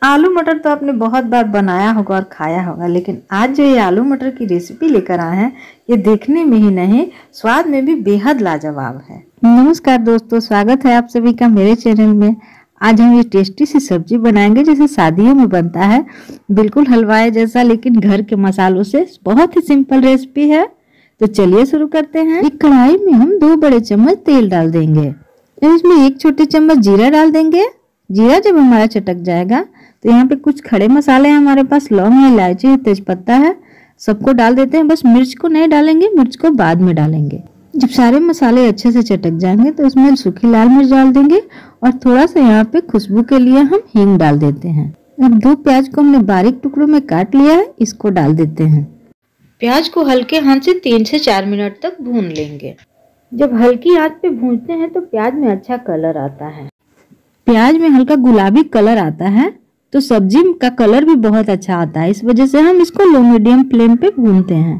आलू मटर तो आपने बहुत बार बनाया होगा और खाया होगा, लेकिन आज जो ये आलू मटर की रेसिपी लेकर आए हैं ये देखने में ही नहीं स्वाद में भी बेहद लाजवाब है। नमस्कार दोस्तों, स्वागत है आप सभी का मेरे चैनल में। आज हम ये टेस्टी सी सब्जी बनाएंगे जैसे शादियों में बनता है, बिल्कुल हलवाई जैसा, लेकिन घर के मसालों से। बहुत ही सिंपल रेसिपी है, तो चलिए शुरू करते हैं। एक कढ़ाई में हम 2 बड़े चम्मच तेल डाल देंगे, इसमें 1 छोटे चम्मच जीरा डाल देंगे। जीरा जब हमारा चटक जाएगा तो यहाँ पे कुछ खड़े मसाले हैं हमारे पास, लौंग है, इलायची है, तेजपत्ता है, सबको डाल देते हैं। बस मिर्च को नहीं डालेंगे, मिर्च को बाद में डालेंगे। जब सारे मसाले अच्छे से चटक जाएंगे तो इसमें सूखी लाल मिर्च डाल देंगे और थोड़ा सा यहाँ पे खुशबू के लिए हम हींग डाल देते हैं। अब 2 प्याज को हमने बारीक टुकड़ों में काट लिया है, इसको डाल देते हैं। प्याज को हल्के आंच से 3 से 4 मिनट तक भून लेंगे। जब हल्की आंच पे भूनते हैं तो प्याज में अच्छा कलर आता है। प्याज में हल्का गुलाबी कलर आता है तो सब्जी का कलर भी बहुत अच्छा आता है। इस वजह से हम इसको लो मीडियम फ्लेम पे भूनते हैं।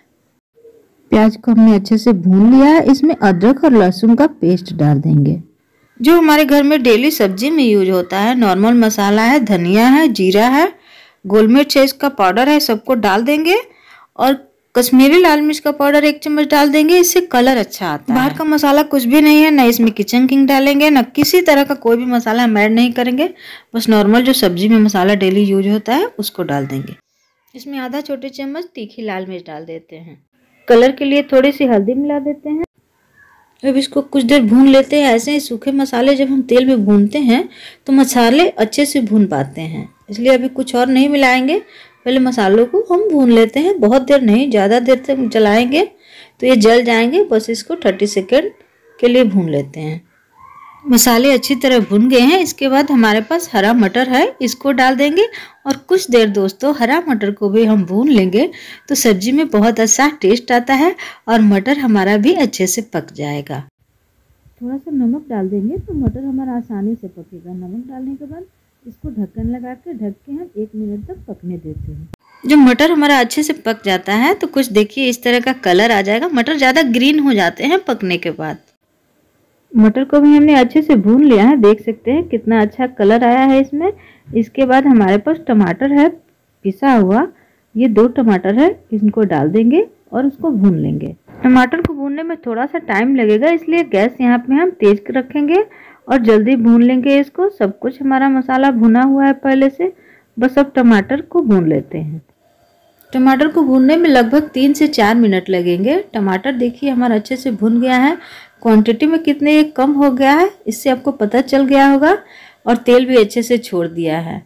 प्याज को हमने अच्छे से भून लिया है। इसमें अदरक और लहसुन का पेस्ट डाल देंगे, जो हमारे घर में डेली सब्जी में यूज होता है। नॉर्मल मसाला है, धनिया है, जीरा है, गोल मिर्च है, इसका पाउडर है, सबको डाल देंगे। और कश्मीरी लाल मिर्च का पाउडर 1 चम्मच डाल देंगे, इससे कलर अच्छा आता है। बाहर का मसाला कुछ भी नहीं है, न इसमें किचन किंग डालेंगे, न किसी तरह का कोई भी मसाला हम ऐड नहीं करेंगे। बस नॉर्मल जो सब्जी में मसाला डेली यूज होता है उसको डाल देंगे। इसमें आधा छोटे चम्मच तीखी लाल मिर्च डाल देते हैं। कलर के लिए थोड़ी सी हल्दी मिला देते हैं। अब इसको कुछ देर भून लेते हैं। ऐसे ही सूखे मसाले जब हम तेल में भूनते हैं तो मसाले अच्छे से भून पाते हैं, इसलिए अभी कुछ और नहीं मिलाएंगे। पहले मसालों को हम भून लेते हैं, बहुत देर नहीं, ज़्यादा देर तक जलाएंगे तो ये जल जाएंगे। बस इसको 30 सेकेंड के लिए भून लेते हैं। मसाले अच्छी तरह भुन गए हैं। इसके बाद हमारे पास हरा मटर है, इसको डाल देंगे और कुछ देर दोस्तों हरा मटर को भी हम भून लेंगे तो सब्जी में बहुत अच्छा टेस्ट आता है और मटर हमारा भी अच्छे से पक जाएगा। थोड़ा सा नमक डाल देंगे तो मटर हमारा आसानी से पकेगा। नमक डालने के बाद इसको ढक्कन लगा के ढक के हम 1 मिनट तक पकने देते हैं। जब मटर हमारा अच्छे से पक जाता है तो कुछ देखिए इस तरह का कलर आ जाएगा। मटर ज़्यादा ग्रीन हो जाते हैं पकने के बाद। मटर को भी हमने अच्छे से भून लिया है, देख सकते हैं कितना अच्छा कलर आया है इसमें। इसके बाद हमारे पास टमाटर है पिसा हुआ, ये 2 टमाटर है, इनको डाल देंगे और उसको भून लेंगे। टमाटर को भूनने में थोड़ा सा टाइम लगेगा, इसलिए गैस यहाँ पे हम तेज रखेंगे और जल्दी भून लेंगे इसको। सब कुछ हमारा मसाला भुना हुआ है पहले से, बस अब टमाटर को भून लेते हैं। टमाटर को भूनने में लगभग 3 से 4 मिनट लगेंगे। टमाटर देखिए हमारा अच्छे से भुन गया है। क्वांटिटी में कितने ये कम हो गया है इससे आपको पता चल गया होगा, और तेल भी अच्छे से छोड़ दिया है।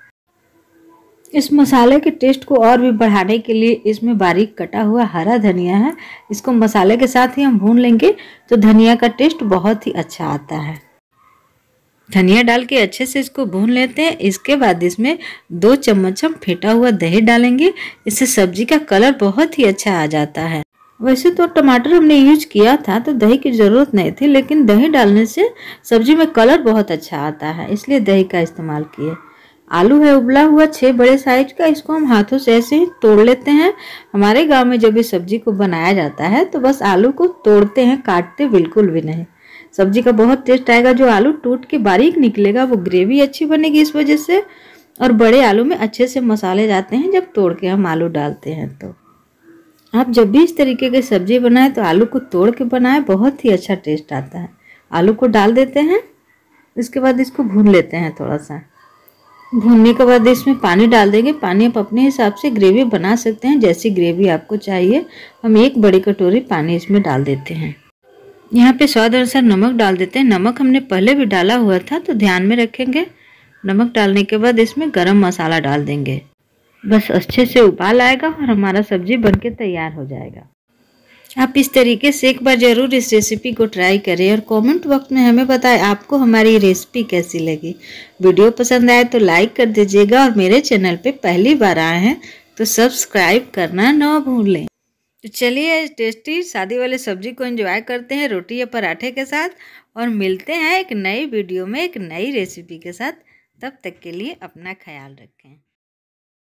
इस मसाले के टेस्ट को और भी बढ़ाने के लिए इसमें बारीक कटा हुआ हरा धनिया है, इसको मसाले के साथ ही हम भून लेंगे तो धनिया का टेस्ट बहुत ही अच्छा आता है। धनिया डाल के अच्छे से इसको भून लेते हैं। इसके बाद इसमें 2 चम्मच हम फेंटा हुआ दही डालेंगे, इससे सब्जी का कलर बहुत ही अच्छा आ जाता है। वैसे तो टमाटर हमने यूज किया था तो दही की ज़रूरत नहीं थी, लेकिन दही डालने से सब्जी में कलर बहुत अच्छा आता है, इसलिए दही का इस्तेमाल किए। आलू है उबला हुआ 6 बड़े साइज का, इसको हम हाथों से ऐसे ही तोड़ लेते हैं। हमारे गाँव में जब इस सब्जी को बनाया जाता है तो बस आलू को तोड़ते हैं, काटते बिल्कुल भी नहीं। सब्जी का बहुत टेस्ट आएगा। जो आलू टूट के बारीक निकलेगा वो ग्रेवी अच्छी बनेगी इस वजह से, और बड़े आलू में अच्छे से मसाले जाते हैं जब तोड़ के हम आलू डालते हैं। तो आप जब भी इस तरीके की सब्जी बनाएं तो आलू को तोड़ के बनाएं, बहुत ही अच्छा टेस्ट आता है। आलू को डाल देते हैं, इसके बाद इसको भून लेते हैं। थोड़ा सा भूनने के बाद इसमें पानी डाल देंगे। पानी आप अपने हिसाब से ग्रेवी बना सकते हैं, जैसी ग्रेवी आपको चाहिए। हम 1 बड़ी कटोरी पानी इसमें डाल देते हैं। यहाँ पे स्वाद अनुसार नमक डाल देते हैं। नमक हमने पहले भी डाला हुआ था तो ध्यान में रखेंगे। नमक डालने के बाद इसमें गरम मसाला डाल देंगे। बस अच्छे से उबाल आएगा और हमारा सब्जी बनके तैयार हो जाएगा। आप इस तरीके से एक बार ज़रूर इस रेसिपी को ट्राई करें और कमेंट बॉक्स में हमें बताएं आपको हमारी रेसिपी कैसी लगी। वीडियो पसंद आए तो लाइक कर दीजिएगा और मेरे चैनल पे पहली बार आए हैं तो सब्सक्राइब करना ना भूलें। तो चलिए टेस्टी शादी वाले सब्जी को एंजॉय करते हैं रोटी या पराठे के साथ, और मिलते हैं एक नई वीडियो में एक नई रेसिपी के साथ। तब तक के लिए अपना ख्याल रखें।